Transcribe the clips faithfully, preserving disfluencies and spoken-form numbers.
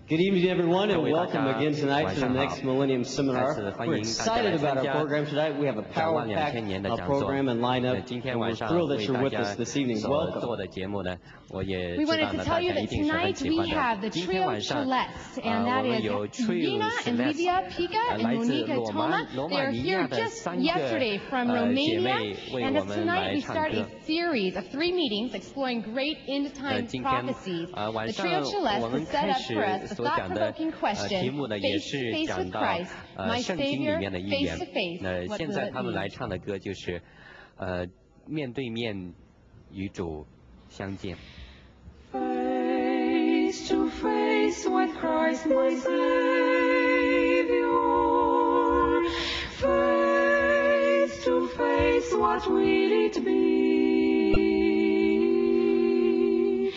Good evening, everyone, and welcome again tonight to the Next Millennium Seminar. We're excited about our program tonight. We have a power-packed uh, program and lineup, and we're thrilled that you're with us this evening. Welcome. We wanted to tell you that tonight we have the Trio Celeste, and that is Vina and Livia Pica and Monica Toma. They are here just yesterday from Romania, and as tonight we start a series of three meetings exploring great end-time prophecies. The Trio Celeste has set up for us the thought-provoking question, face to face with Christ, my Savior, face to face, what will it mean? Face to face with Christ, my Savior. Face to face, what will it be?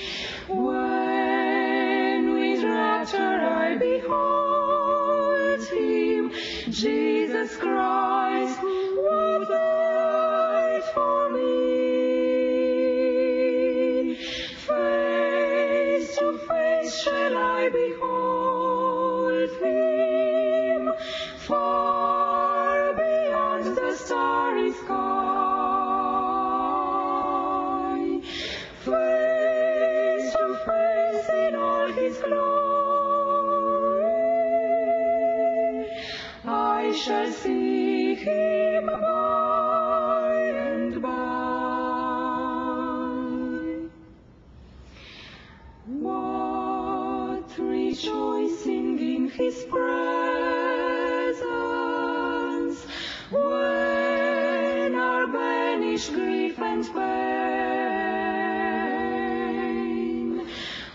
When with rapture I behold Him, Jesus Christ will die for me. Shall I behold Him far beyond the starry sky, face to face in all His glory? I shall see Him by and by. Rejoicing in His presence, when are banished grief and pain,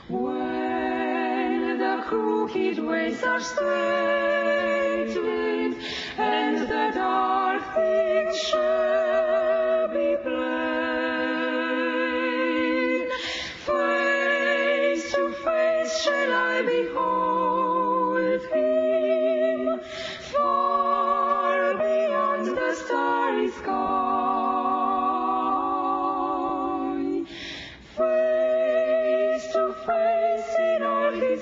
when the crooked ways are straightened, and the dark things shall be plain. Face to face shall I behold Him far beyond the starry sky, face to face in all His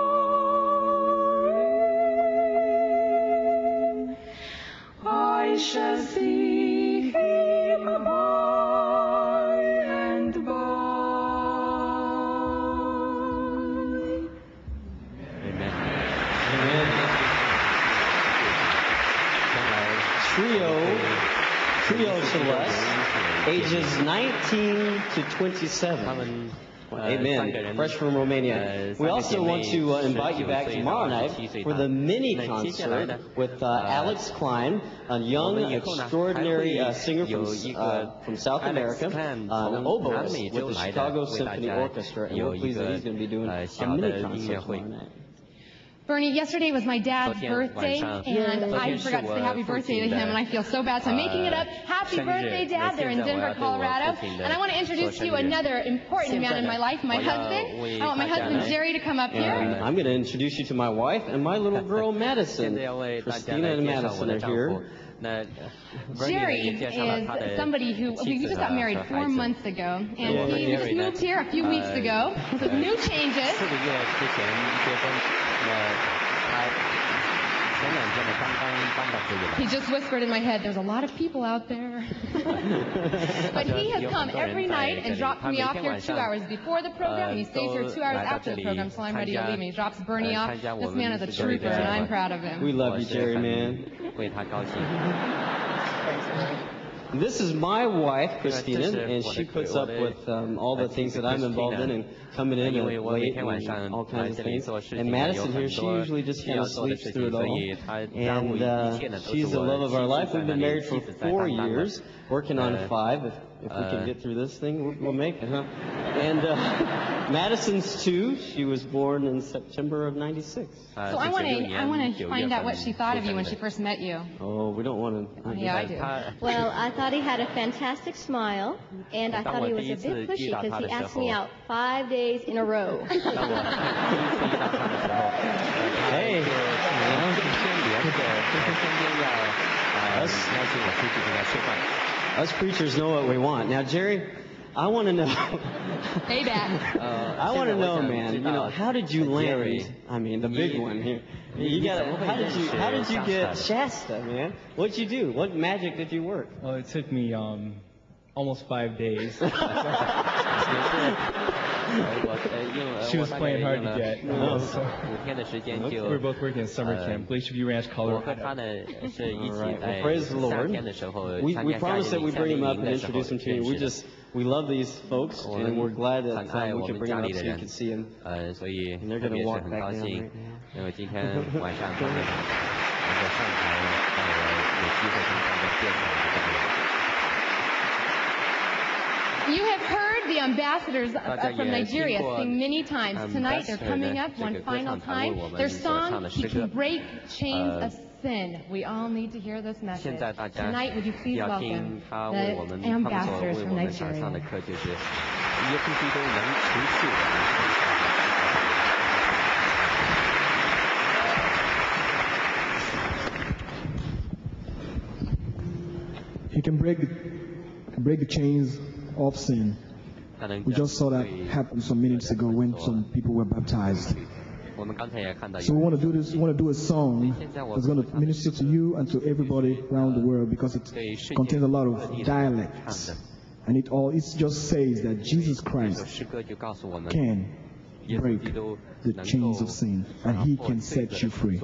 glory. I shall see Him by and by. Trio, Trio Celeste, ages nineteen to twenty-seven. Amen. Fresh from Romania. We also want to uh, invite you back tomorrow night for the mini concert with uh, Alex Klein, a young, extraordinary uh, singer from, uh, from South America, uh, an oboist with the Chicago Symphony Orchestra, and we're pleased that he's going to be doing a mini concert tomorrow night. Bernie, yesterday was my dad's birthday, and I forgot to say happy birthday to him, and I feel so bad, so I'm making it up. Happy birthday, Dad. They're in Denver, Colorado. And I want to introduce to you another important man in my life, my husband. I want my husband, Jerry, to come up here. I'm going to introduce you to my wife and my little girl, Madison. Christina and Madison are here. Jerry is somebody who, we just got married four months ago, and he just moved here a few weeks ago, so new changes. He just whispered in my head, there's a lot of people out there. But he has come every night and dropped me off here two hours before the program, and he stays here two hours after the program, so I'm ready to leave him. He drops Bernie off. This man is a trooper, and I'm proud of him. We love you, Jerry, man. This is my wife, Christina, and she puts up with um, all the things that I'm involved in and coming in and late and all kinds of things. And Madison here, she usually just kind of sleeps through it all. And uh, she's the love of our life. We've been married for four years, working on five. If, if we can get through this thing, we'll, we'll make it, huh? And uh, Madison's two. She was born in September of ninety-six. So I want to I want to find out what she thought of you when she first met you. Oh, we don't want to. Oh, yeah, I do. Well, I thought he had a fantastic smile, and I thought he was a bit pushy because he asked me out five days in a row. Hey. Us, us preachers know what we want. Now, Jerry, I want to know. Payback. I want to know, man. You know, how did you land? I mean, the big one here. You got. How did you? How did you get Shasta, man? What'd you do? What magic did you work? Well, it took me um, almost five days. She was playing hard to get. Uh, so we were both working at summer camp, Glacier View Ranch, Colorado. All right. Well, praise the Lord. We, we promised that we bring him up and introduce him to you. We just we love these folks, and we're glad that um, we can bring them up so you can see them. And they're going to walk back down right now. 因为今天晚上他们能够上台，让我有机会跟他们见面这个。 You have heard the ambassadors from Nigeria sing many times. Tonight they're coming up one final time. Their song, He Can Break Chains of Sin. We all need to hear this message. Tonight, would you please welcome the ambassadors from Nigeria. He can break the, break the chains of sin. We just saw that happen some minutes ago when some people were baptized. So we want to do this. We want to do a song that's going to minister to you and to everybody around the world because it contains a lot of dialects, and it all it just says that Jesus Christ can break the chains of sin and He can set you free.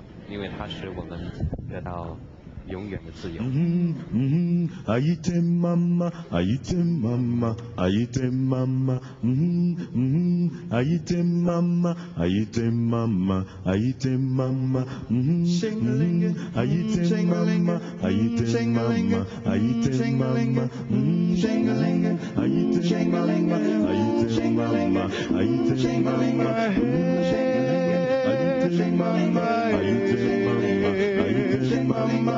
永远的自由。 I eat mama, I eat mama, I eat mama. I eat mama, I eat mama, I eat mama. Shingling, I eat mama, I eat mama, I eat mama. Shingling, I eat mama, I eat mama, I eat mama. I eat mama, I eat mama.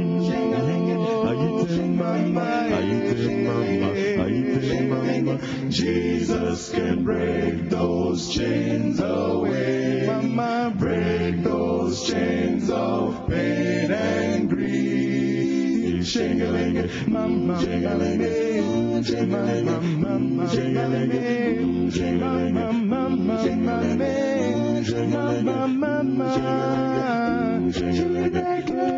Jesus can break those chains away, Mama, break those chains of pain and grief. Shing-a-ling, Mama, shing-a-ling, shing-a-ling, Mama, shing-a-ling, shing-a-ling, Mama, shing-a-ling, shing-a-ling, Mama, shing-a-ling,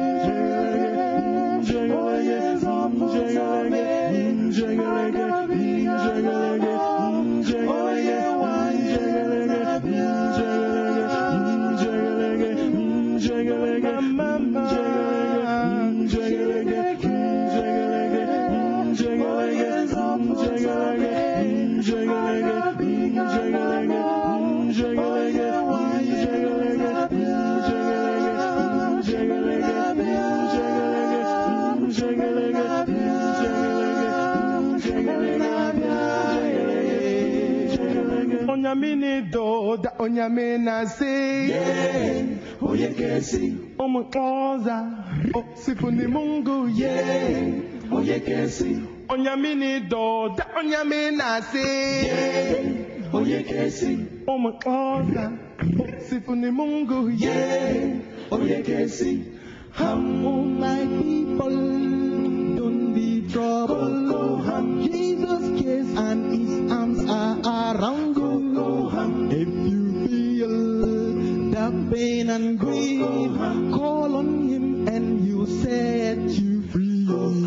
Onyamini do da onyamina si oye kesi omukoza o sifuni mungu ye oye kesi onyamini do da onyamina si oye kesi omukoza o sifuni mungu ye oye kesi hum my people don't be troubled go hum Jesus cares and His arms are around you. If you feel the pain and grief, call on Him and He'll set you free.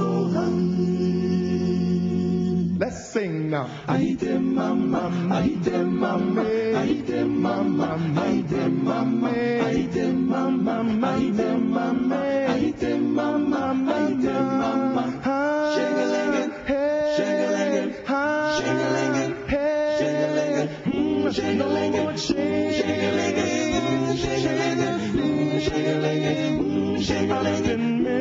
Let's sing now. Aite mama, aite mama, aite mama, aite mama, aite mama, aite mama, aite mama, aite mama. Shing-a-ling-it, shing-a-ling-it, shing-a-ling-it, shing-a-ling-it, shing-a-ling-it, shing-a-ling-it, shing-a-ling-it, shing-a-ling-it,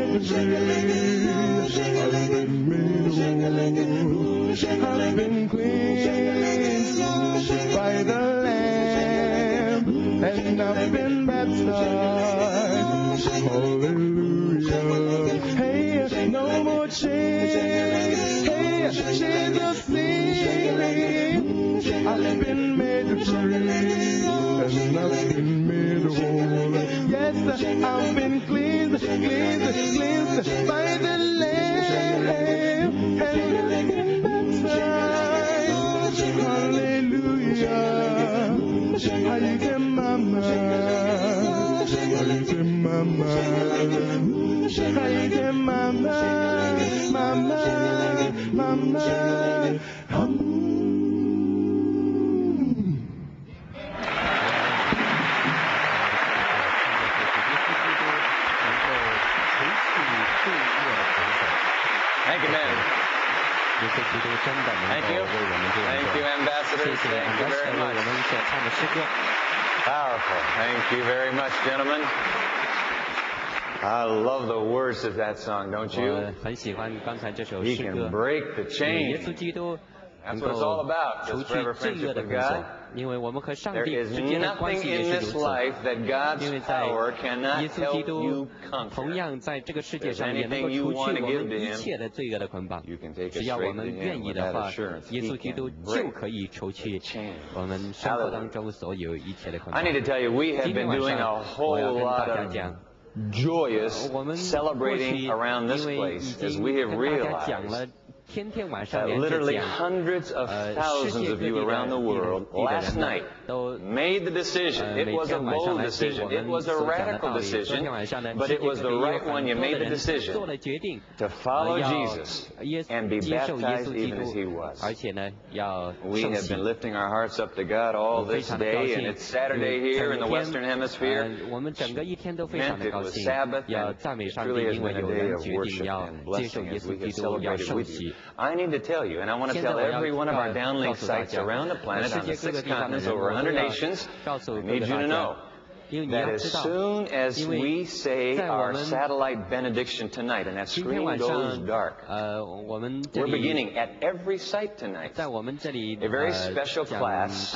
I've been cleansed by the Lamb, and I've been baptized. Hallelujah. Hey, no more chains. Hey, chains of sin. I've been made free, and I've been made whole. Yes, I've been cleansed, cleansed, cleansed by the Lamb, and I've been baptized. mama, Haite mama, Haite mama, mama, mama, hum. Thank you, man. Thank you. Thank you, ambassadors. Thank you very much. Powerful. Thank you very much, gentlemen. I love the words of that song, don't you? He can break the chain. That's what it's all about, this forever friendship with God. There is nothing in this life that God's power cannot help you conquer. If there's anything you want to give to Him, you can take it straight to Him with that assurance. He can break the chain. I need to tell you, we have been doing a whole lot of joyous celebrating around this place as we have realized Uh, literally hundreds of thousands of you around the world last night made the decision. It was a bold decision. It was a radical decision, but it was the right one. You made the decision to follow Jesus and be baptized even as He was. We have been lifting our hearts up to God all this day, and it's Saturday here in the Western Hemisphere. Meant it was Sabbath, and it truly has been a day of worship and blessing as we have celebrated with you. I need to tell you, and I want to tell every one of our downlink sites around the planet on the six continents, over one hundred nations, I need you to know that as soon as we say our satellite benediction tonight and that screen goes dark, we're beginning at every site tonight a very special class.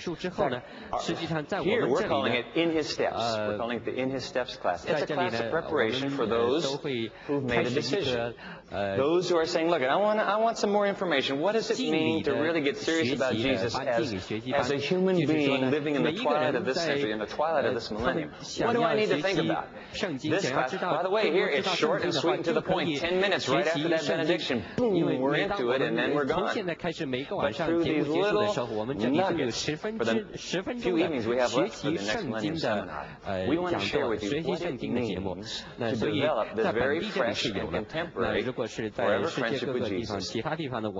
Here we're calling it In His Steps. We're calling it the In His Steps class. It's a class of preparation for those who've made a decision. Those who are saying, look, I want, I want some more information. What does it mean to really get serious about Jesus as, as a human being living in the twilight of this century, in the twilight of this millennium? What do I need to think about? This class, by the way, here it's short and sweet and to the point. Ten minutes right after that benediction, boom, we're into it and then we're gone. But through these little nuggets, for the few evenings we have left for the next millennium seminar, we want to share with you what it means to develop this very fresh and contemporary forever friendship with Jesus in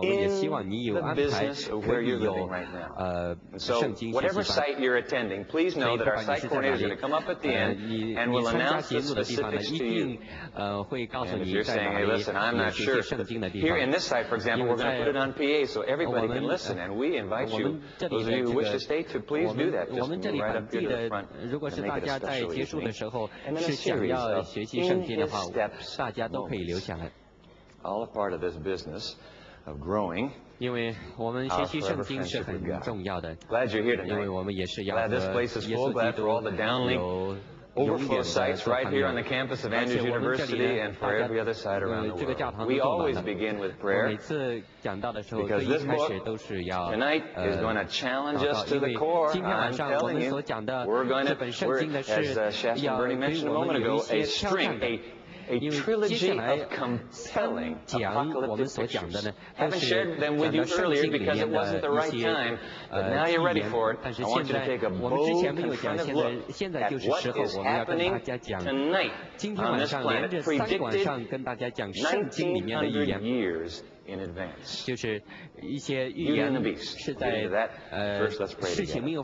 the business of where you're living right now. And so, whatever site you're attending, please know that our site coordinator is going to come up at the end and will announce the specifics to you. And if you're saying, hey, listen, I'm not sure. Here in this site, for example, we're going to put it on P A so everybody can listen. And we invite you, those of you who wish to stay, to please do that. Just move right up here to the front and make it a special evening. And then a series of In His Steps moments. All a part of this business of growing our forever friendship with God. Glad you're here tonight. Glad this place is full. Glad for all the downlink overflow sites right here on the campus of Andrews University and for every other site around the world. We always begin with prayer because this book tonight is going to challenge us to the core. I'm telling you, we're going to, we're, as uh, Shasta and Bernie mentioned a moment ago, a string, a A trilogy of compelling apocalyptic pictures. Haven't shared them with you earlier because it wasn't the right time, but now you're ready for it. I want you to take a bold, confrontive look at what is happening tonight on this planet, predicted nineteen hundred years in advance. Beauty and the Beast. We'll get into that. First, let's pray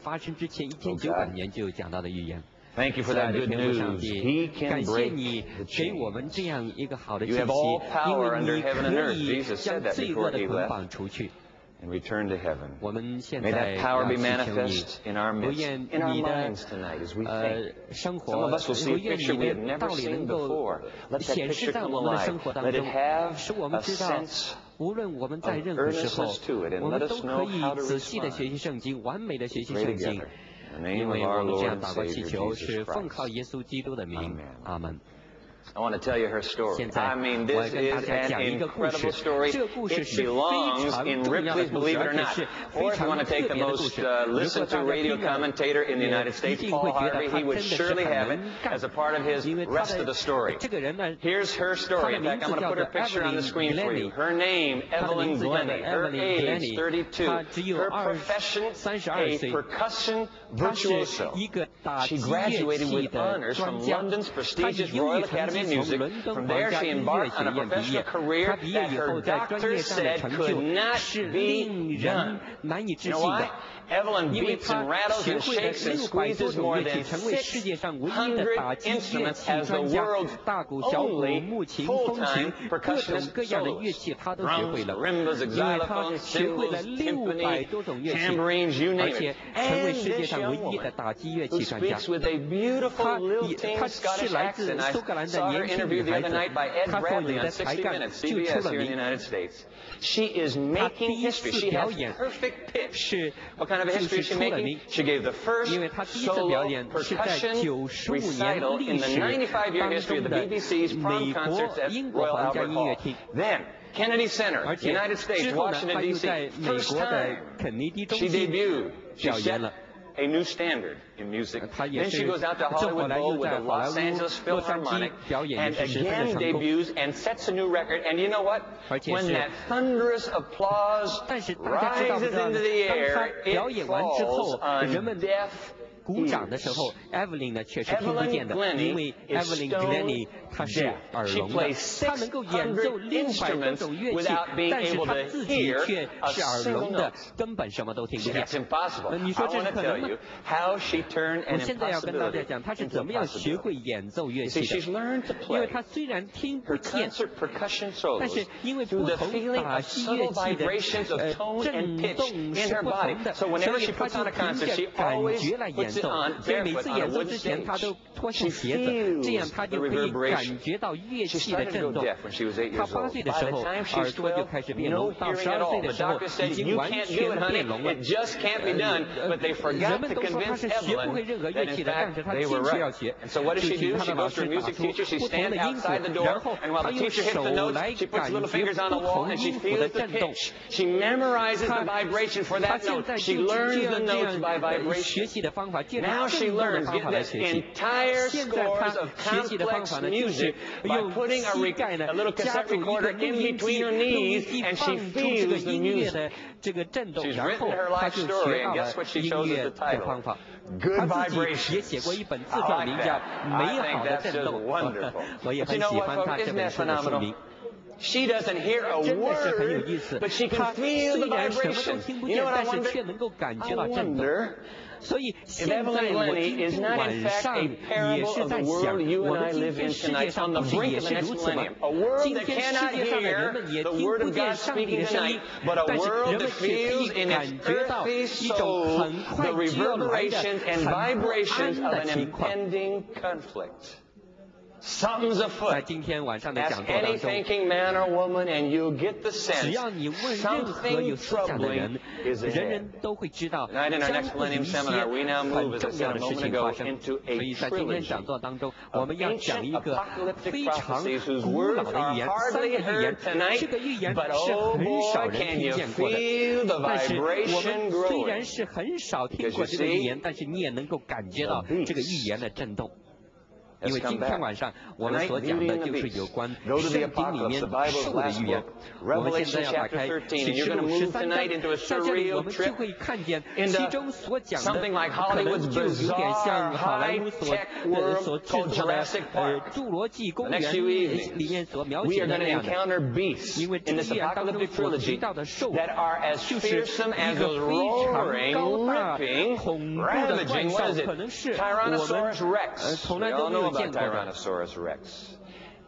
together. Thank you for that good news. He can break the chains. You have all power under heaven and earth. Jesus said that before He left and returned to heaven. May that power be manifest in our midst, in our minds tonight as we think. Some of us will see a picture we have never seen before. Let that picture come alive. Let it have a sense of earnestness to it, and let us know how to respond. Pray together. In the name of our Lord and Savior Jesus Christ. Amen. I want to tell you her story. I mean, this is an incredible story. It belongs in Ripley's Believe It or Not. Or if you want to take the most uh, listened to radio commentator in the United States, Paul Harvey, he would surely have it as a part of his rest of the story. Here's her story. In fact, I'm going to put her picture on the screen for you. Her name, Evelyn Glennie. Her age, thirty-two. Her profession, a percussion virtuoso. She graduated with honors from London's prestigious Royal Academy of Music. From there, she embarked on a professional career that her doctors said could not be done. You know why? Evelyn beats and rattles and shakes and squeezes more than six hundred instruments as the world's only full-time percussionist soloist. Drums, marimbas, xylophones, cymbals, timpani, tambourines, you name it. And this young woman, who speaks with a beautiful lilting Scottish accent. I saw her interviewed the other night by Ed Bradley on sixty minutes, C B S here in the United States. She is making history. She has perfect pitch. What kind of a history is she making? She gave the first solo percussion recital in the ninety-five year history of the B B C's prom concerts at Royal Albert Hall. Then, Kennedy Center, United States, Washington, D C First time she debuted. She set a new standard in music. Then she goes out to Hollywood Bowl with the Los Angeles Philharmonic and again debuts and sets a new record. And you know what? When that thunderous applause rises into the air, it falls on deaf 鼓掌的时候 ，Evelyn 呢却是听不见的，因为 Evelyn Glennie 她是耳聋的，她能够演奏六百多种乐器，但是她自己却是耳聋的，根本什么都听不见。你说这是可能吗？我现在要跟大家讲，她是怎么样学会演奏乐器的，因为她虽然听不见，但是因为不同打击乐器的呃震动是不同的，所以她就凭着感觉来演奏。 所以每次演奏之前，他都脱下鞋子，这样他就可以感觉到乐器的震动。他八岁的时候耳朵就开始变聋，到十二岁的时候已经完全变聋了。人们都说他是学不会任何乐器的，但是他坚持要学。就听他的老师打出不同的音符，然后他用手来感觉不同音符的震动。他他现在就这样这样学习的方法。 Now she learns this entire scores of complex music by putting a, re a little cassette recorder in between her knees, and she feels the music. She's written her life story, and guess what she chose as the title? Good Vibrations. I like that. I think that's just wonderful. But you know what, folks? Isn't that phenomenal? She doesn't hear a word, but she can feel the vibration. You know what I wonder? I wonder if Evelyn Glennie is not in fact a parable of the world you and I live in tonight, on the brink of the next millennium. A world that cannot hear the word of God speaking tonight, but a world that feels in its earthly soul the reverberations and vibrations of an impending conflict. Something's afoot. Ask any thinking man or woman, and you'll get the sense something troubling is ahead. Tonight in our next Millennium Seminar, we now move, as I said a moment ago, into a trilogy of ancient apocalyptic prophecies whose words are hardly heard tonight, but oh boy, can you feel the vibration growing. Because you see, 因为今天晚上我们所讲的就是有关圣经里面兽的预言。我们现在要打开启示录十三章，在这里我们就会看见其中所讲的，可能就有点像好莱坞所呃所制作的呃侏罗纪公园里面所描写的那样的。因为这个预言当中所提到的兽，就是一个非常高大恐怖的怪兽，可能是我们呃从来都没有。 about Tyrannosaurus Rex.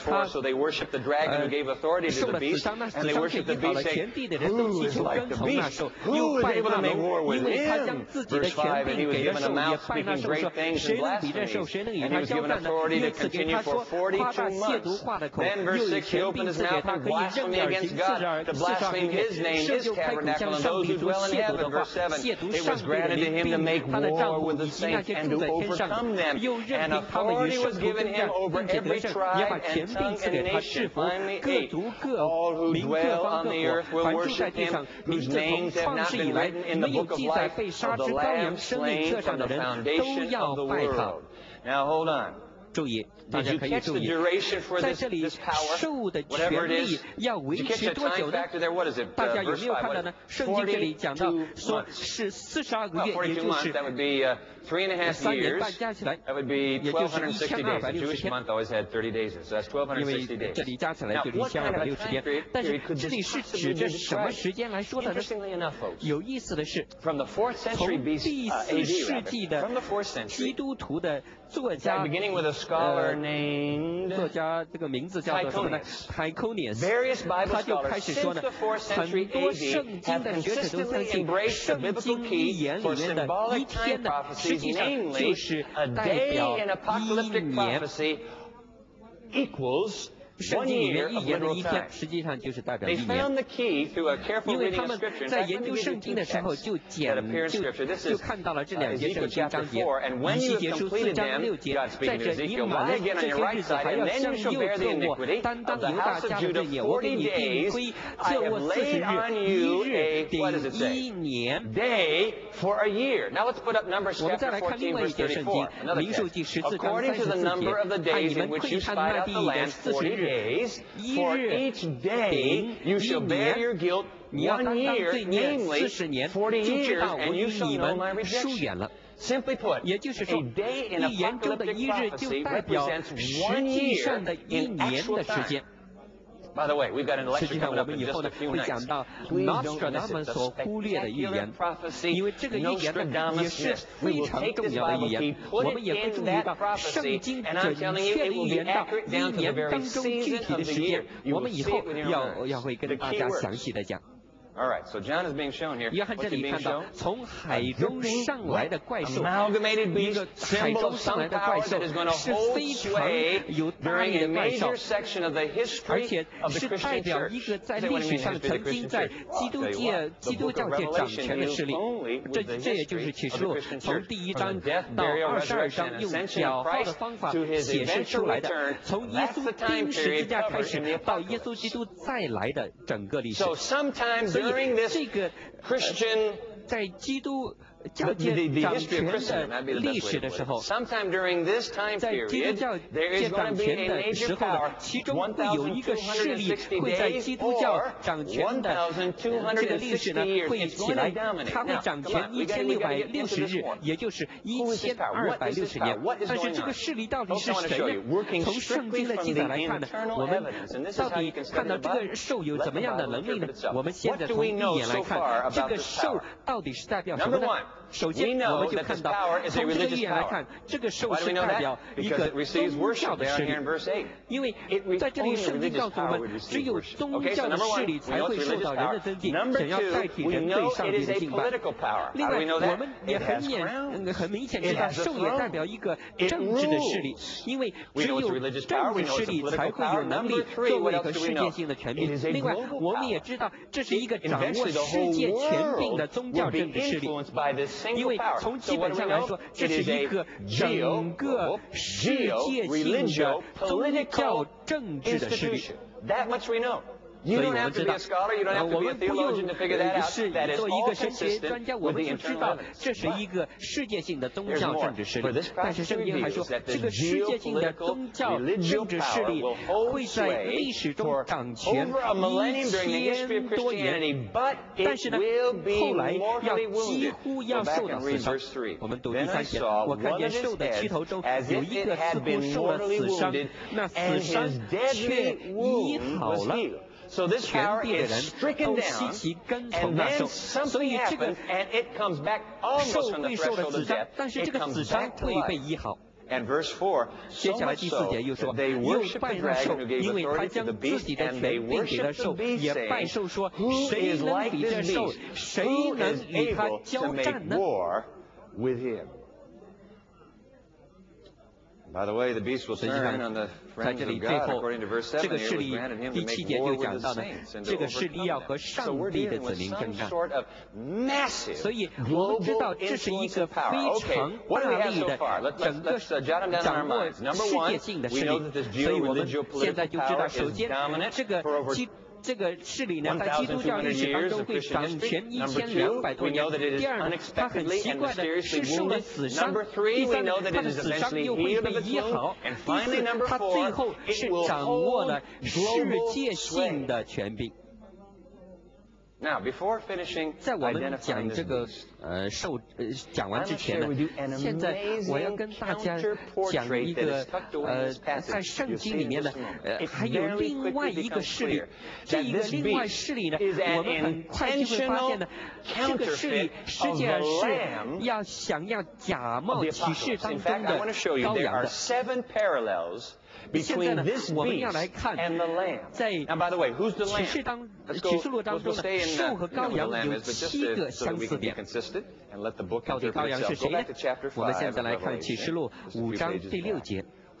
four, so they worship the dragon who gave authority to the beast, and they worship the beast, saying, who is like the beast? Who is able to make war with him? Verse five, and he was given a mouth speaking great things and blasphemies, and he was given authority to continue for forty-two months. Then verse six, he opened his mouth in blasphemy against God, to blaspheme his name, his tabernacle, and those who dwell in heaven. Verse seven, it was granted to him to make war with the saints and to overcome them, and authority was given him over every tribe and tongue and nation. Finally, eight, all who dwell on the earth will worship him, whose names have not been written in the book of life of the Lamb slain from the foundation of the world. Now hold on. 注意， Did you catch the duration for this, this power? Whatever it is. Did you catch the time factor there? What is it? Uh, verse five, what is it? forty-two months. Well, forty-two months, that would be uh, three and a half years. That would be twelve sixty days. The Jewish month always had thirty days, so that's twelve sixty days. Now, what kind of a time period could this possibly be described? Interestingly enough, folks, from the fourth century B C, uh, A D, rather, from the fourth century, beginning with a scholar named Tychonius. Various Bible scholars since the fourth century A D have consistently embraced the biblical key for symbolic time prophecies, namely a day in apocalyptic prophecy equals 圣经里面预言的一天，实际上就是代表一年。因为他们在研究圣经的时候就简就就看到了这两节圣经章节，以西结书四章六节，在这你满了这些日子还要向右侧卧，担当犹大家的罪孽，我给你定规，侧卧四十日，一日顶一年。我们再来看另外一节圣经，民数记十四章三十四节，按你们窥探那地的四十日，一日顶一年，你要担当罪孽四十年，就知道我与你们疏远了。也就是说，一年中的一日就代表实际上的一年的时间。实际上，我们以后呢会讲到 Nostradamus 所忽略的预言，因为这个预言呢也是非常重要的预言。我们也会注意到圣经准确的预言到一年当中具体的时间，我们以后要要会跟大家详细的讲。 All right, so John is being shown here. 约翰这里看到从海中上来的怪兽， 一个海中上来的怪兽是非常有大力的怪兽，而且是代表一个在历史上曾经在基督界、基督教界掌权的势力。这这也就是启示录从第一章到二十二章用表号的方法显示出来的，从耶稣钉十字架开始到耶稣基督再来的整个历史。所以这个 Christian 在基督教界掌权的历史的时候，在基督教界掌权的时候呢，其中会有一个势力会在基督教掌权的这个历史呢会起来，它会掌权一千六百六十日，也就是一千二百六十年。但是这个势力到底是谁呢？从圣经的记载来看呢，我们到底看到这个兽有怎么样的能力呢？我们现在从一眼来看，这个兽到底是代表什么呢？首先，我们就看到，从这个预言来看，这个兽是代表一个宗教的势力，因为在这里圣经告诉我们，只有宗教的势力才会受到人的尊敬，想要代替人对上帝的敬拜。另外，我们也很明很明显知道，兽也代表一个政治的势力，因为只有政治势力才会有能力作为一个世界性的权柄。另外，我们也知道，这是一个掌握世界权柄的宗教政治势力。因为从基本上来说，这是一个整个世界性的宗教政治的势力。所以我们知道，呃，我们不用是做一个神学专家，我们就知道这是一个世界性的宗教政治势力。但是圣经还说，这个世界性的宗教政治势力会在历史中掌权一千多年，但是呢，后来要几乎要受到死伤。我们读第三节，我看见兽的躯头中有一个似乎受了死伤，那死伤却医好了。全地的人都稀奇跟从那兽，所以这个兽会受了死伤，但是这个死伤会被医好。接下来第四节又说，又拜那兽，因为他将自己的权柄给了兽，也拜兽说，谁能比这兽，谁能与他交战呢 ？By the way, the beast will turn on the friends of God, according to verse seven. Here was granted him to make war with the saints and to overcome. So we're dealing with some sort of massive global influence and power. Okay, what do we have so far? Let's, let's, let's uh, jot them down in our minds. Number one, we know that this geopolitical power is dominant for over 这个势力呢，在基督教历史当中会掌权一千两百多年。第二呢，它很奇怪的是受了死伤。第三，它的死伤又会被医好。第四，它最后是掌握了世界性的权柄。 Now, before finishing 在我们讲这个呃受呃讲完之前呢，现在我要跟大家讲一个呃在圣经里面呢呃还有另外一个势力，这一个另外势力呢，我们很快就会发现呢，这个势力实际上是要想要假冒启示当中的羔羊的。现在呢，我们要来看，在启示当启示录当中呢，兽和羔羊有七个相似点。到底羔羊是谁呢？我们现在来看启示录五章第六节。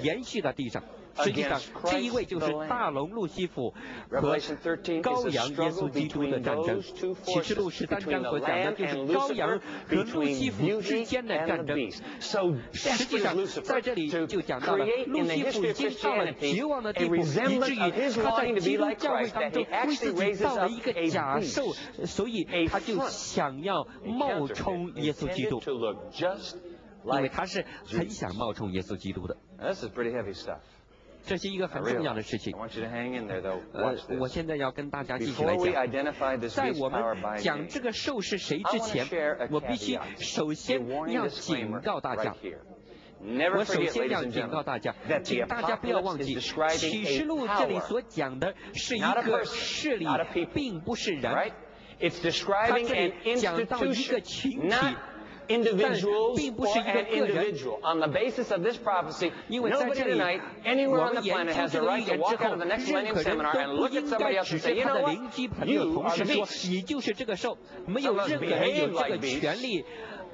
延续到地上。实际上，这一位就是大龙路西弗和羔羊耶稣基督的战争。启示录十三章所讲的就是羔羊和路西弗之间的战争。实际上，在这里就讲到了路西弗已经到了绝望的地步，以至于他在基督教会当中为自己造了一个假兽，所以他就想要冒充耶稣基督，因为他是很想冒充耶稣基督的。这是一个很重要的事情。呃，我现在要跟大家继续来讲。在我们讲这个兽是谁之前，我必须首先要警告大家。我首先要警告大家，请大家不要忘记，启示录这里所讲的是一个势力，并不是人。他这里讲到一个群体。 individuals or an individual. On the basis of this prophecy, nobody tonight, anywhere on the planet has a right to walk out of the next millennium seminar and look at somebody else and say, you know what, you are the beast. 你就是这个兽，没有任何人有这个权利。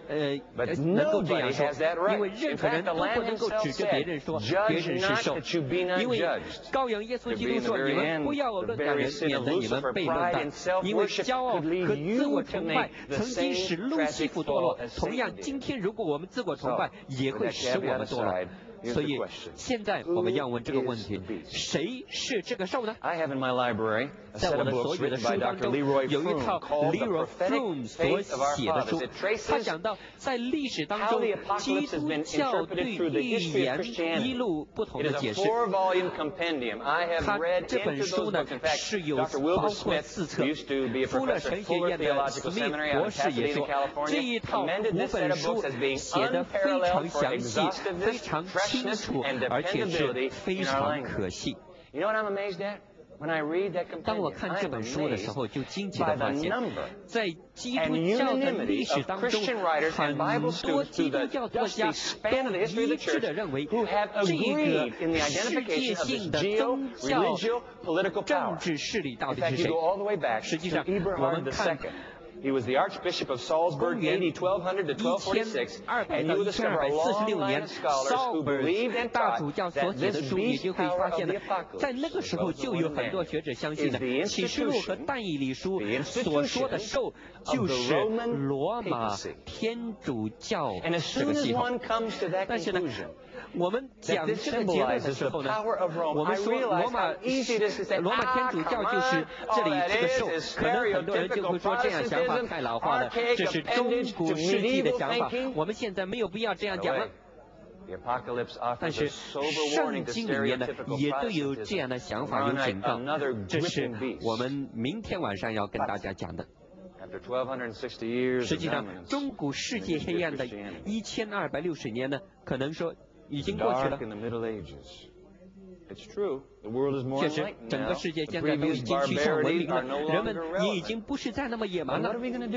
呃能够这样说，因为任何人都不能够指着别人说别人是兽，因为羔羊耶稣基督说，你们不要论断人，免得你们被论断，因为骄傲和自我崇拜曾经使路西弗堕落，同样今天如果我们自我崇拜，也会使我们堕落。所以现在我们要问这个问题：谁是这个兽呢？在我的所有的书当中，有一套 Leroy Froom 所写的书，他讲到在历史当中，基督教对预言一路不同的解释。他这本书呢是有包括四册，富勒神学院的史密博士也说，这一套五本书写得非常详细，非常清楚，而且是非常可信。当我看这本书的时候，就惊奇地发现，在基督教的历史当中，很多基督教作家都一致地认为，这个世界性的宗教政治势力到底是谁？实际上，我们看。 He was the Archbishop of Salzburg, A D twelve hundred to twelve forty-six, and you will discover a long line of scholars who believed and taught that this beast power of the apocalypse 在那个时候就有很多学者相信的，启示录和但以理书所说的兽就是罗马天主教这个系统。但是呢，我们讲这个结论的时候呢，我们说罗马罗马天主教就是这里这个兽，可能很多人就会说这样想法太老化了，这是中古世纪的想法，我们现在没有必要这样讲了。但是圣经里面呢，也都有这样的想法，有警告，这是我们明天晚上要跟大家讲的。实际上，中古世界黑暗的一千二百六十年呢，可能说已经过去了。确实，整个世界现在都已经趋向文明了，人们也已经不是再那么野蛮了。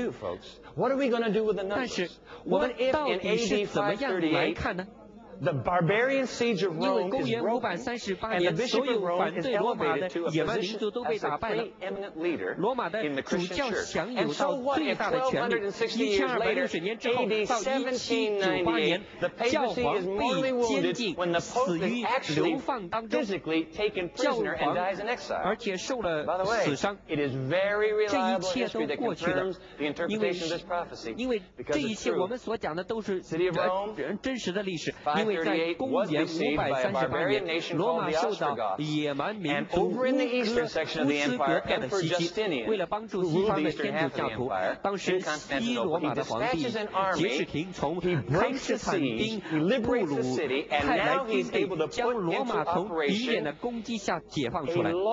但是，我们到底是怎么样来看呢？因为公元五百三十八年，所有反对罗马的野蛮民族都被打败了。罗马的主教享有到最大的权力。一千二百六十年之后，到一七九八年，教皇被监禁，死于流放当中。教皇而且受了死伤。这一切都过去了，因为因为这一切我们所讲的都是呃真实的历史，因为。在公元五百三十八年，罗马受到野蛮民族乌哥乌斯格特的袭击。为了帮助西方的天主教徒，当时西罗马的皇帝杰士廷从康斯坦丁布鲁派来军队，将罗马从敌人的攻击下解放出来。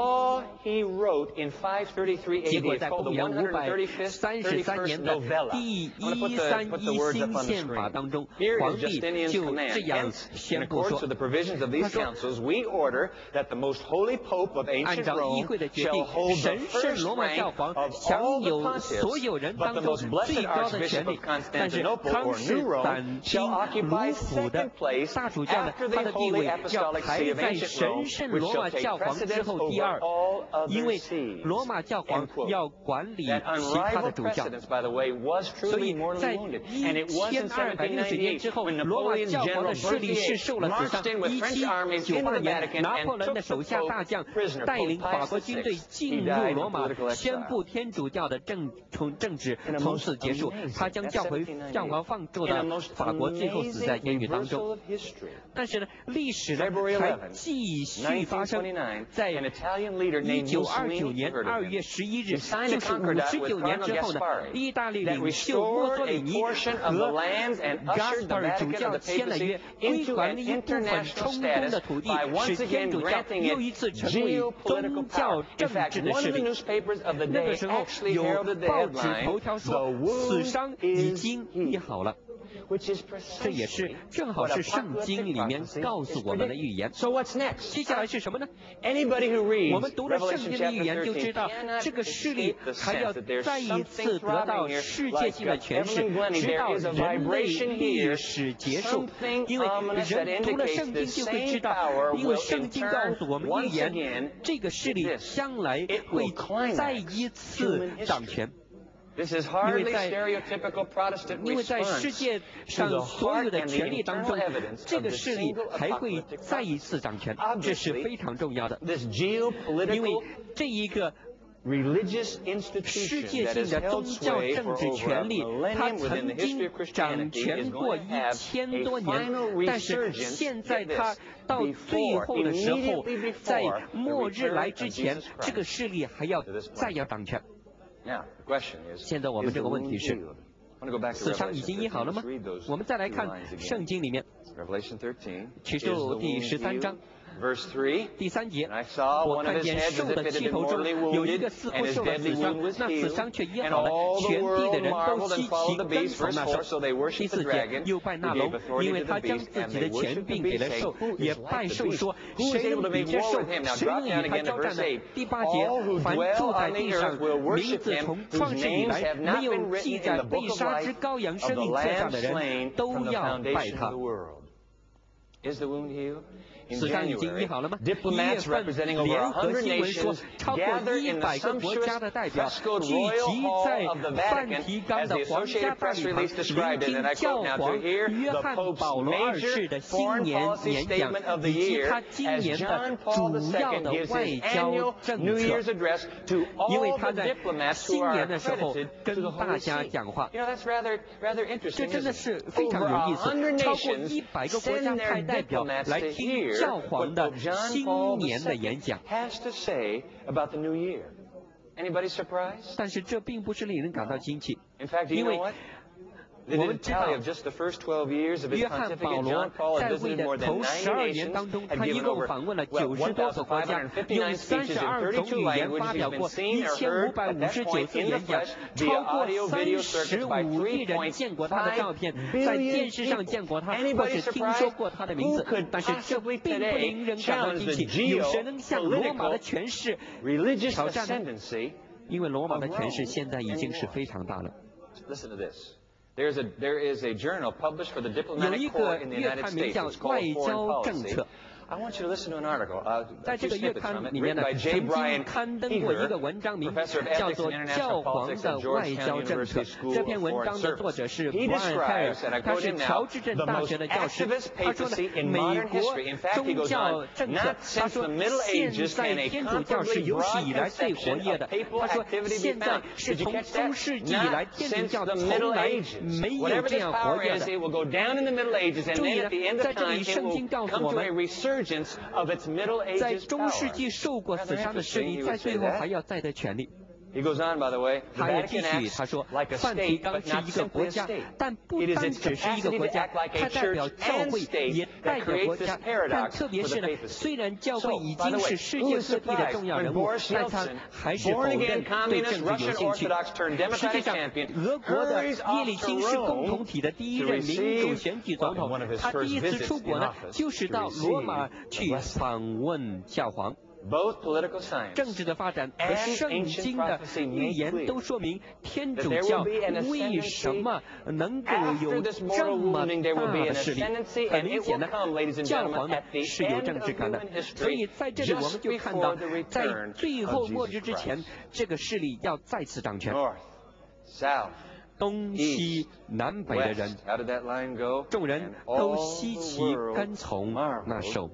结果在公元五百三十三年的第一三一新宪法当中，皇帝就这样宣布说，他说，按照议会的决定，神圣罗马教皇享有所有人当中最高的权利。但是康斯坦丁卢普的大主教呢，他的地位要排在神圣罗马教皇之后第二，因为罗马教皇要管理其他的主教。所以在一千二百六十年之后，罗马教皇的势力是受了死伤。一七九八年，拿破仑的手下大将带领法国军队进入罗马，宣布天主教的政从政治从此结束。他将教会教皇放逐到法国，最后死在监狱当中。但是呢，历史呢还继续发生。在一九二九年二月十一日，就是五十九年之后呢，意大利领袖墨索里尼和 Gaspar 主教签了约，归还一部分充公的土地，使天主教又一次成为宗教政治的势力。那个时候有报纸头条说，死伤已经医好了。这也是正好是圣经里面告诉我们的预言。接下来是什么呢？我们读了圣经的预言就知道，这个势力还要再一次得到世界性的诠释，直到人类历史结束。因为人读了圣经就会知道，因为圣经告诉我们预言，这个势力将来会再一次掌权。 This is hardly stereotypical Protestant response 因为在世界上所有的权力当中，这个势力还会再一次掌权，这是非常重要的。因为这一个世界性的宗教政治权力，它曾经掌权过一千多年，但是现在它到最后的时候，在末日来之前，这个势力还要再要掌权。现在我们这个问题是，死伤已经医好了吗？我们再来看圣经里面，启示录第十三章。第三节，我看见兽的膝头中有一个似乎受了死伤，那死伤却医好了，全地的人都稀奇跟从那兽。第四节，又拜那龙，因为他将自己的权柄给了兽，也拜兽说：谁能比这兽？谁能与他交战呢？第八节，凡住在地上，名字从创世以来没有记在被杀之羔羊生命册上的人，都要拜他。死伤已经医好了吗？一月份，联合新闻说，超过一百个国家的代表聚集在梵蒂冈的皇家大礼堂，聆听教皇约翰保罗二世的新年演讲，以及他今年的主要的外交政策。因为他在新年的时候跟大家讲话，这真的是非常有意思。超过一百个国家派代表来听教皇的新年的演讲，但是这并不是令人感到惊奇，因为我们知道，约翰保罗在位的头十二年当中，他一共访问了九十多个国家，用三十二种语言发表过一千五百五十九次演讲，超过三十五亿人见过他的照片，在电视上见过他，或是听说过他的名字。但是这并不令人感到惊奇，有谁能向罗马的权势挑战呢？因为罗马的权势现在已经是非常大了。 There's a, there is a journal published for the diplomatic corps in the United States. It's called Foreign Policy. I want you to listen to an article, uh, a few snippets from it, written by J. Brian Eager, professor of ethics and international politics at Georgetown University School of Foreign Service. He describes, and I quote him now, the most activist papacy in modern history. In fact, he goes on, not since the Middle Ages can a comparably broad conception of papal activity be found. Did you catch that? Not since the Middle Ages. Whatever this power is, it will go down in the Middle Ages, and then at the end of time, it will come to a resurgence. 在中世纪受过死伤的势力，在最后还要再得权力。 He goes on, by the way, 他也继续他说，梵蒂冈是一个国家，但不单只是一个国家，它代表教会，也代表国家。但特别是呢，虽然教会已经是世界各地的重要人物，但他还是否认对政治有兴趣。实际上，俄国的叶利钦是共同体的第一任民主选举总统，他第一次出国呢，就是到罗马去访问教皇。政治的发展和圣经的预言都说明，天主教为什么能够有这么大的势力？很明显的，教皇呢是有政治感的，所以在这里我们就看到，在最后末日之前，这个势力要再次掌权。东西南北的人，众人都稀奇跟从那兽。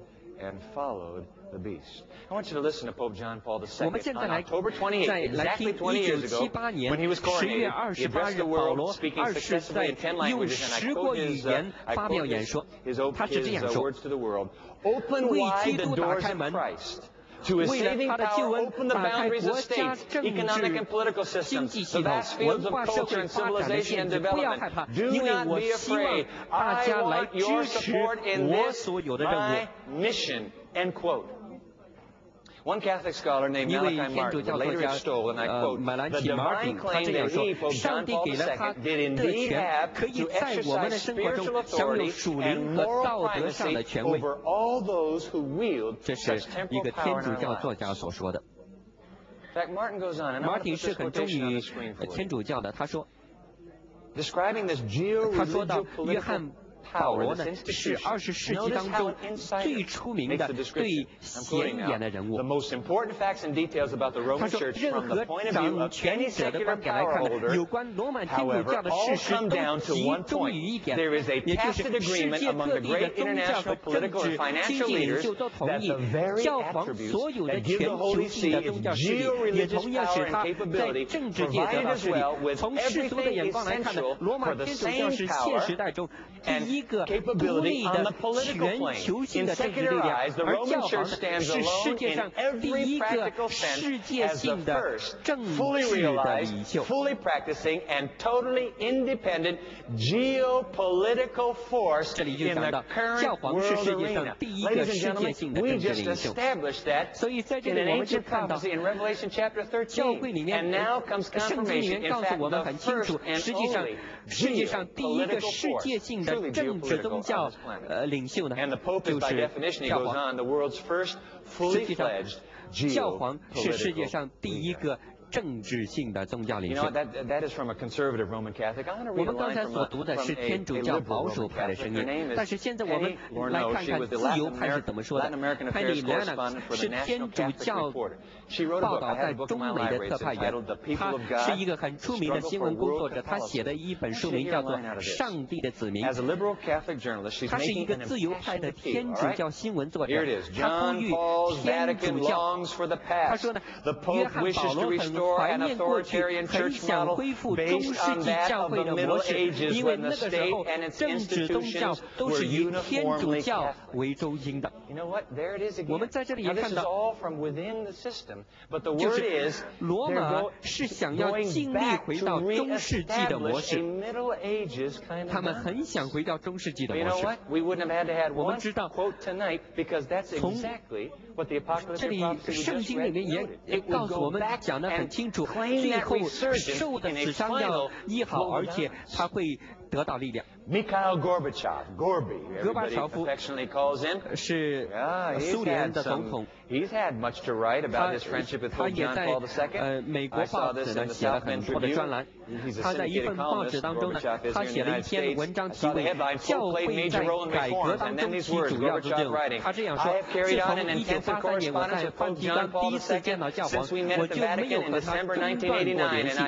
我们现在来再来听一九七八年十月二十八日，保罗二世在用十国语言发表演说，他是这样说：为基督打开门。为了他的救恩，打开国家政治、经济系统、文化社会发展的限制，不要害怕，因为我希望大家来支持我所有的任务。 One Catholic scholar named Malachi Martin later extolled, and I quote, the divine claim that he, Pope John Paul the Second, did indeed have to exercise spiritual authority and moral primacy over all those who wield such temporal power in our lives. In fact, Martin goes on, and I want to put this quotation on the screen for you. 天主教的，他说， Describing this geo-religious political 保罗呢是二十世纪当中最出名的、最显眼的人物。他说，任何掌权者的观点来看呢，有关罗马天主教的事实都集中于一点，也就是世界各地的宗教和政治经济领袖都同意，教皇所有的全球性的宗教势力，也同样使他在政治界得到势力。从世俗的眼光来看呢，罗马天主教是现时代中第一个独立的全球性的政治力量，而教皇呢是世界上第一个世界性的政治的领袖。这里就讲到，教皇是世界上第一个世界性的政治领袖。所以在这里我们就看到，教会里面、圣经里面告诉我们很清楚，实际上世界上第一个世界性的政治宗教呃领袖呢，就是教皇。实际上，教皇是世界上第一个政治性的宗教领袖。我们刚才所读的是天主教保守派的声音，但是现在我们来看看自由派是怎么说的。Penny Lennox 是天主教报道在中美的特派员，他是一个很出名的新闻工作者，他写的一本书名叫做《上帝的子民》。他是一个自由派的天主教新闻作者，他呼吁天主教，他说呢，约翰保罗很怀念过去，很想恢复中世纪教会的模式，因为那个时候政治宗教都是以天主教为中心的。我们在这里也看到，就是罗马是想要尽力回到中世纪的模式，他们很想回到中世纪的模式。我们知道，从这里圣经里面也也告诉我们讲得很清楚，最后受的死伤要医好，而且他会得到力量。 Mikhail Gorbachev, Gorby, 戈巴乔夫是苏联的总统，他也在呃美国报纸呢写了很多的专栏。他在一份报纸当中呢，他写了一篇文章，题为《教会在改革当中起主要作用》。他这样说：自从一九八三年我在梵蒂冈第一次见到教皇，我就没有和他中断过联系。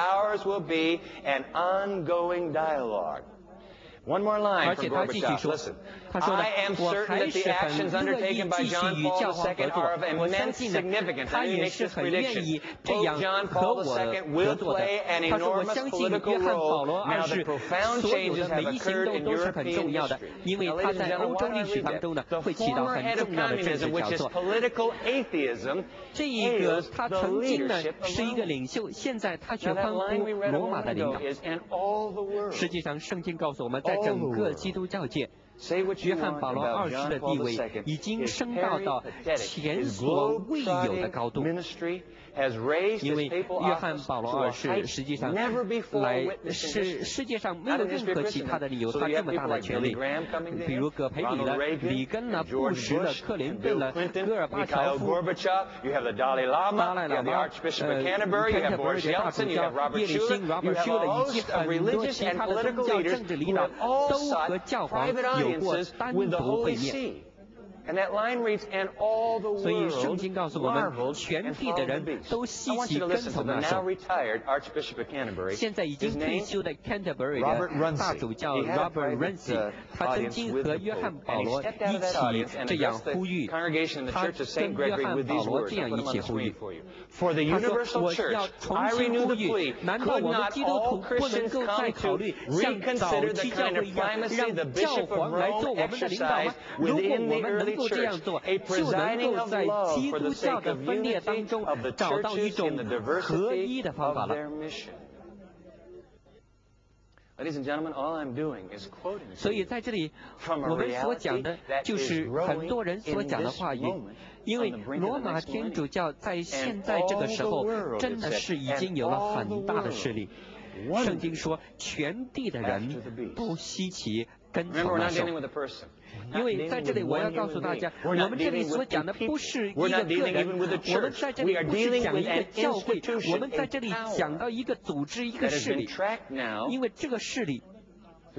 而且他继续说，他说呢，我还是很乐意继续与教皇合作，我相信呢，他也是很愿意这样和我合作的。他说，我相信约翰保罗二世所有的每一行动都是很重要的，因为他在欧洲历史当中呢会起到很重要的政治角色。这一个他曾经呢是一个领袖，现在他却欢呼罗马的领导。实际上，圣经告诉我们，在整个基督教界，约翰保罗二世的地位已经升到到前所未有的高度。因为约翰保罗二世实际上来是世界上没有任何其他的理由他这么大的权力，比如葛培理了、里根了、布什了、克林顿了、戈尔巴乔夫、达赖喇嘛、呃坎特伯瑞的大主教叶利钦、Robert Schuller 以及很多其他的宗教政治领导都和教皇有过单独会面。所以圣经告诉我们，全地的人都稀奇跟从那首。现在已经退休的 Canterbury 的大主教 Robert Runcie， 他曾经和约翰保罗一起这样呼吁，他跟约翰保罗这样一起呼吁。他说：“我要重新呼吁，难道我们基督徒不能够再考虑像早期教会一样，让教皇来做我们的领导吗？如果我们能够这样做，就能够在基督教的分裂当中找到一种合一的方法了。”所以在这里，我们所讲的就是很多人所讲的话语。因为罗马天主教在现在这个时候真的是已经有了很大的势力。圣经说，全地的人都稀奇跟从那首。因为在这里我要告诉大家，我们这里所讲的不是一个个人，我们在这里不是讲一个教会，我们在这里讲到一个组织、一个势力。因为这个势力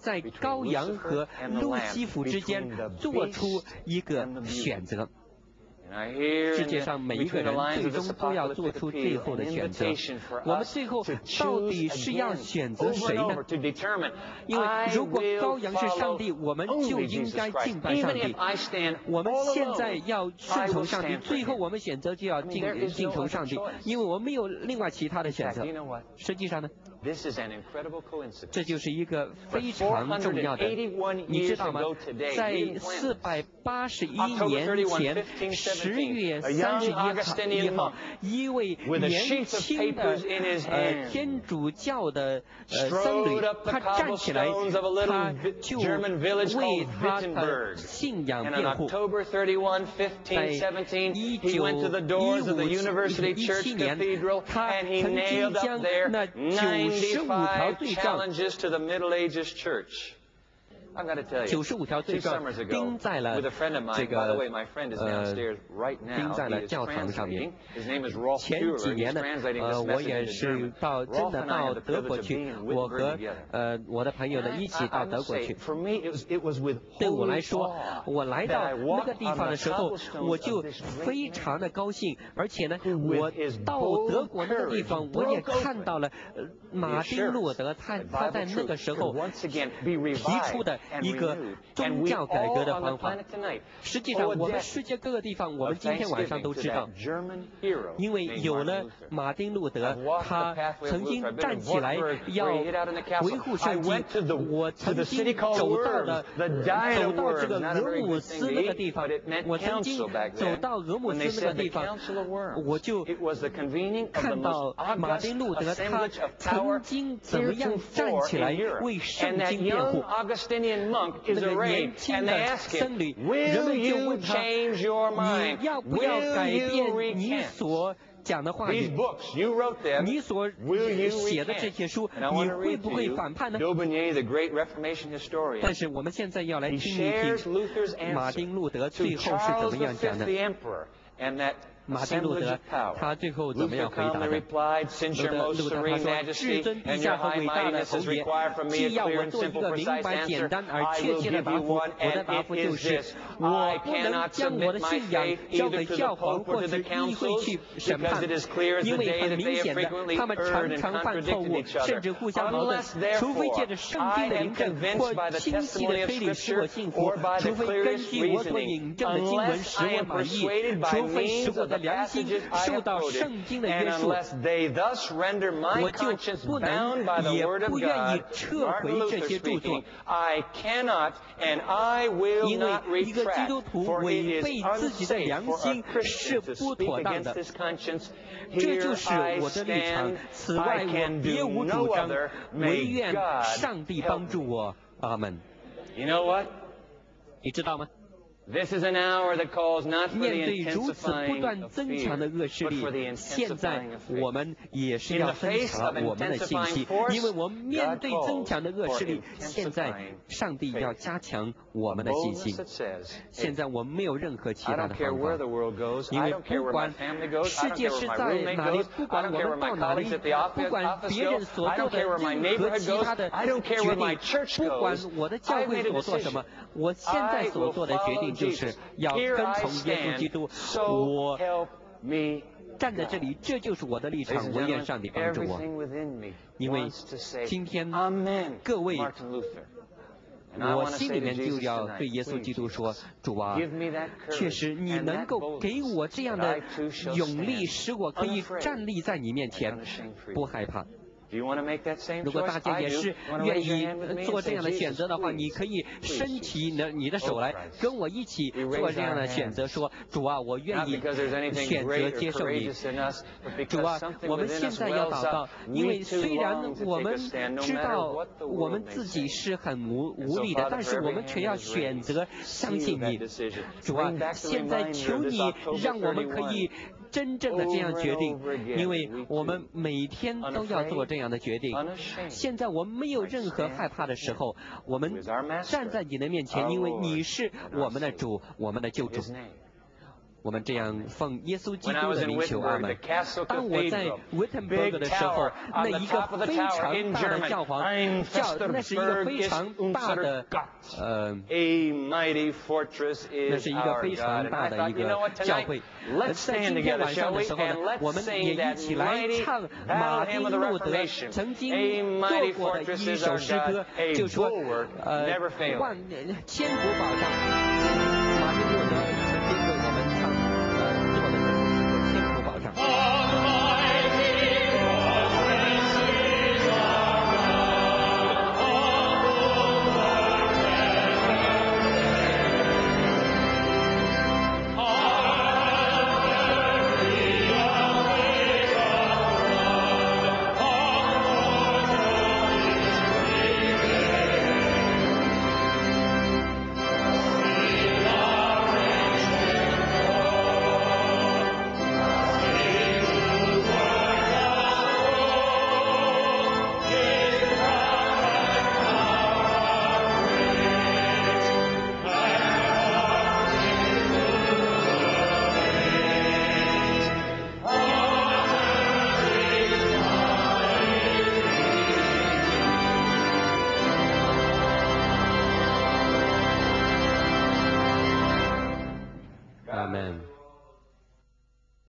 在羔羊和路西弗之间做出一个选择。世界上每一个人最终都要做出最后的选择。我们最后到底是要选择谁呢？因为如果羔羊是上帝，我们就应该敬拜上帝。我们现在要顺从上帝，最后我们选择就要敬敬从上帝，因为我们没有另外其他的选择。实际上呢？ 这就是一个非常重要的，你知道吗？在四百八十一年前十月三十一号，一位年轻的呃天主教的呃僧侣，他站起来，他就为他的信仰辩护。在一九一五一七年，他曾经将那九十五条罪状。九十五条罪状钉在了这个呃钉在了教堂上面。前几年呢，呃，我也是到真的到德国去，我和呃我的朋友呢一起到德国去。对我来说，我来到那个地方的时候，我就非常的高兴，而且呢，我到德国那个地方，我也看到了呃马丁路德他他在那个时候提出的一个宗教改革的方法。实际上，我们世界各个地方，我们今天晚上都知道，因为有了马丁路德，他曾经站起来要维护圣经。我曾经走到了走到这个俄姆斯那个地方，我曾经走到俄姆斯那个地方，我就看到马丁路德他曾经怎么样站起来为圣经辩护。那个年轻的僧侣，人们就问他：你要不要改变你所讲的话语？你所写的这些书，你会不会反叛呢？但是我们现在要来听一听马丁路德最后是怎么样讲的。马丁路德他最后怎么样回答的？路德路德他说：“至尊陛下和伟大的侯爷，既要我做一个明白、简单而确切的答复，我的答复就是：我不能将我的信仰交给教皇或是议会去审判，因为很明显的，他们常常犯错误，甚至互相矛盾。除非借着圣经的引证或清晰的推理使我信服，除非根据我所引证的经文使我满意，除非使我的良心受到圣经的约束，我就不能也不愿意撤回这些著作。因为一个基督徒违背自己的良心是不妥当的。这就是我的立场。此外，我别无主张，唯愿上帝帮助我。阿门。你知道吗？面对如此不断增强的恶势力，现在我们也是要增强我们的信息，因为我们面对增强的恶势力，现在上帝要加强我们的信心。现在我们没有任何其他的方法，因为不管世界是在哪里，不管我们到哪里，不管别人所做的任何其他的决定，不管我的教会所做什么，我现在所做的决定就是要跟从耶稣基督。我站在这里，这就是我的立场。我愿上帝帮助我，因为今天各位，我心里面就要对耶稣基督说：主啊，确实你能够给我这样的勇力，使我可以站立在你面前，不害怕。如果大家也是愿意做这样的选择的话，你可以伸起你的你的手来，跟我一起做这样的选择，说：主啊，我愿意选择接受你。主啊，我们现在要祷告，因为虽然我们知道我们自己是很无无力的，但是我们却要选择相信你。主啊，现在求你让我们可以真正的这样决定，因为我们每天都要做这样的决定。现在我们没有任何害怕的时候，我们站在你的面前，因为你是我们的主，我们的救主。我们这样奉耶稣基督的名求，阿门。当我在 Wittenberg 的时候，那一个非常大的教皇教，那是一个非常大的呃，那是一个非常大的一个教会。在今天晚上的时候呢，我们也一起来唱马丁路德曾经做过的一首诗歌，就说呃万千古保障。马丁路德曾经为我们唱。千古保障。 阿门。